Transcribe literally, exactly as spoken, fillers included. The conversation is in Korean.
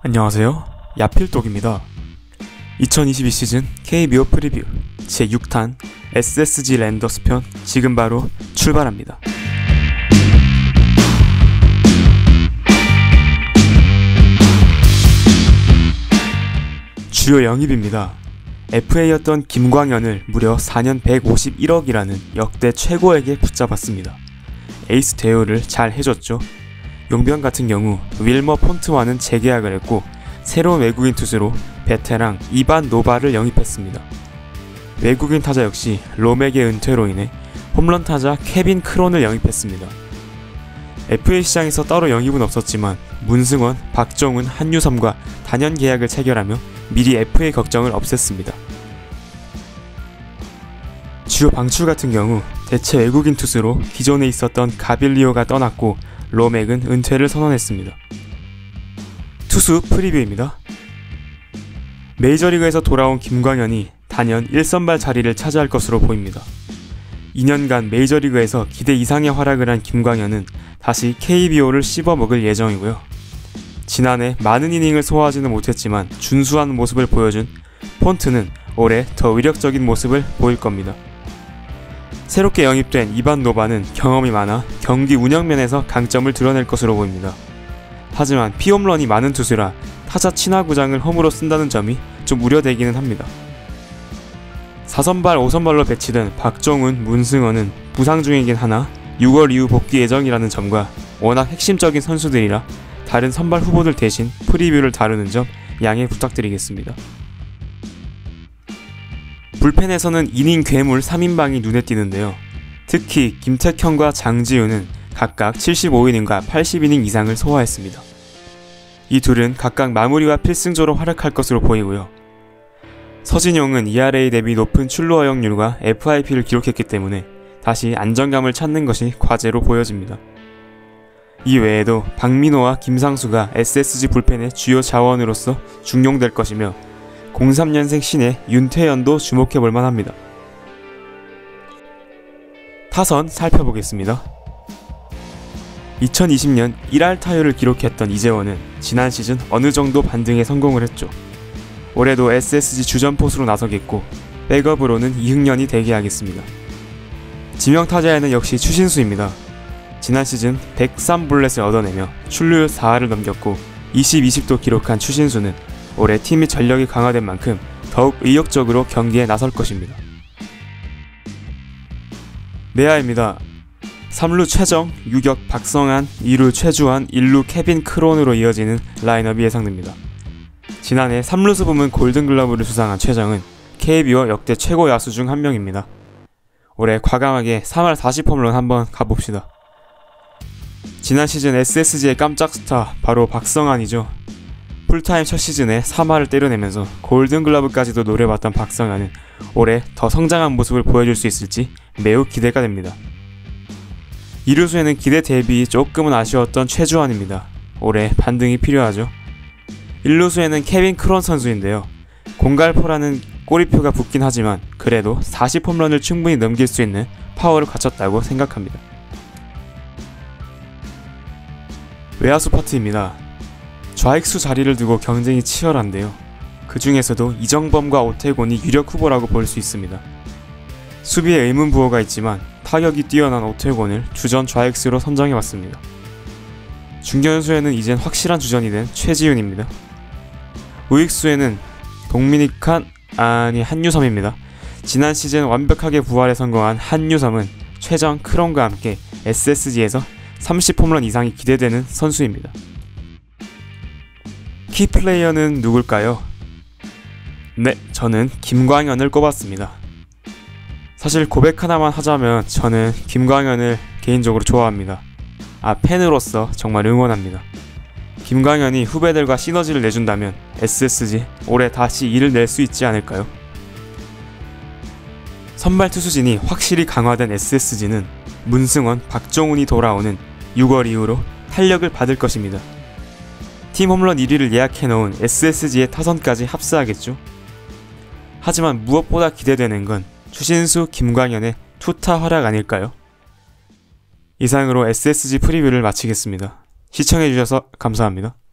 안녕하세요, 야필독입니다. 이천이십이 시즌 케이비오 프리뷰 제육 탄 에스에스지 랜더스 편 지금 바로 출발합니다. 주요 영입입니다. 에프에이였던 김광현을 무려 사 년 백오십일억이라는 역대 최고액에 붙잡았습니다. 에이스 대우를 잘 해줬죠. 용병 같은 경우 윌머 폰트와는 재계약을 했고 새로운 외국인 투수로 베테랑 이반 노바를 영입했습니다. 외국인 타자 역시 로맥의 은퇴로 인해 홈런 타자 케빈 크론을 영입했습니다. 에프에이 시장에서 따로 영입은 없었지만 문승원, 박정훈, 한유섬과 단연 계약을 체결하며 미리 에프에이 걱정을 없앴습니다. 주요 방출 같은 경우 대체 외국인 투수로 기존에 있었던 가빌리오가 떠났고 로맥은 은퇴를 선언했습니다. 투수 프리뷰입니다. 메이저리그에서 돌아온 김광현이 단연 일 선발 자리를 차지할 것으로 보입니다. 이 년간 메이저리그에서 기대 이상의 활약을 한 김광현은 다시 케이비오를 씹어먹을 예정이고요. 지난해 많은 이닝을 소화하지는 못했지만 준수한 모습을 보여준 폰트는 올해 더 위력적인 모습을 보일 겁니다. 새롭게 영입된 이반 노바는 경험이 많아 경기 운영면에서 강점을 드러낼 것으로 보입니다. 하지만 피홈런이 많은 투수라 타자 친화구장을 홈으로 쓴다는 점이 좀 우려되기는 합니다. 사 선발, 오 선발로 배치된 박정훈, 문승원은 부상 중이긴 하나 유월 이후 복귀 예정이라는 점과 워낙 핵심적인 선수들이라 다른 선발 후보들 대신 프리뷰를 다루는 점 양해 부탁드리겠습니다. 불펜에서는 이닝 괴물 삼 인방이 눈에 띄는데요. 특히 김택현과 장지훈은 각각 칠십오 이닝과 팔십 이닝 이상을 소화했습니다. 이 둘은 각각 마무리와 필승조로 활약할 것으로 보이고요. 서진용은 이알에이 대비 높은 출루 허용률과 에프아이피를 기록했기 때문에 다시 안정감을 찾는 것이 과제로 보여집니다. 이 외에도 박민호와 김상수가 에스에스지 불펜의 주요 자원으로서 중용될 것이며 공삼 년생 신예 윤태현도 주목해볼만 합니다. 타선 살펴보겠습니다. 이천이십 년 일 할 타율을 기록했던 이재원은 지난 시즌 어느정도 반등에 성공을 했죠. 올해도 에스에스지 주전포수로 나서겠고 백업으로는 이흥년이 대기하겠습니다. 지명타자에는 역시 추신수입니다. 지난 시즌 백삼 볼넷을 얻어내며 출루율 사 할을 넘겼고 이십, 이십도 기록한 추신수는 올해 팀이 전력이 강화된 만큼 더욱 의욕적으로 경기에 나설 것입니다. 내야입니다. 삼 루 최정, 유격 박성한, 이 루 최주환, 일 루 케빈 크론으로 이어지는 라인업이 예상됩니다. 지난해 삼 루수 부문 골든글러브를 수상한 최정은 케이비오 역대 최고 야수 중 한 명입니다. 올해 과감하게 삼 할 사십 홈런 한번 가봅시다. 지난 시즌 에스에스지의 깜짝 스타 바로 박성한이죠. 풀타임 첫 시즌에 삼 할을 때려내면서 골든글러브까지도 노려봤던 박성환은 올해 더 성장한 모습을 보여줄 수 있을지 매우 기대가 됩니다. 이루수에는 기대 대비 조금은 아쉬웠던 최주환입니다. 올해 반등이 필요하죠. 일루수에는 케빈 크론 선수인데요. 공갈포라는 꼬리표가 붙긴 하지만 그래도 사십 홈런을 충분히 넘길 수 있는 파워를 갖췄다고 생각합니다. 외야수 파트입니다. 좌익수 자리를 두고 경쟁이 치열한데요. 그 중에서도 이정범과 오태곤이 유력 후보라고 볼 수 있습니다. 수비에 의문부호가 있지만 타격이 뛰어난 오태곤을 주전 좌익수로 선정해봤습니다. 중견수에는 이젠 확실한 주전이 된 최지훈입니다. 우익수에는 동미니칸, 아니 한유섬입니다. 지난 시즌 완벽하게 부활에 성공한 한유섬은 최정, 크론과 함께 에스에스지에서 삼십 홈런 이상이 기대되는 선수입니다. 키플레이어는 누굴까요? 네, 저는 김광현을 꼽았습니다. 사실 고백 하나만 하자면 저는 김광현을 개인적으로 좋아합니다. 아, 팬으로서 정말 응원합니다. 김광현이 후배들과 시너지를 내준다면 에스에스지 올해 다시 이를 낼 수 있지 않을까요? 선발 투수진이 확실히 강화된 에스에스지는 문승원, 박정훈이 돌아오는 유월 이후로 탄력을 받을 것입니다. 팀 홈런 일 위를 예약해놓은 에스에스지의 타선까지 합세하겠죠. 하지만 무엇보다 기대되는 건 추신수, 김광현의 투타 활약 아닐까요? 이상으로 에스에스지 프리뷰를 마치겠습니다. 시청해주셔서 감사합니다.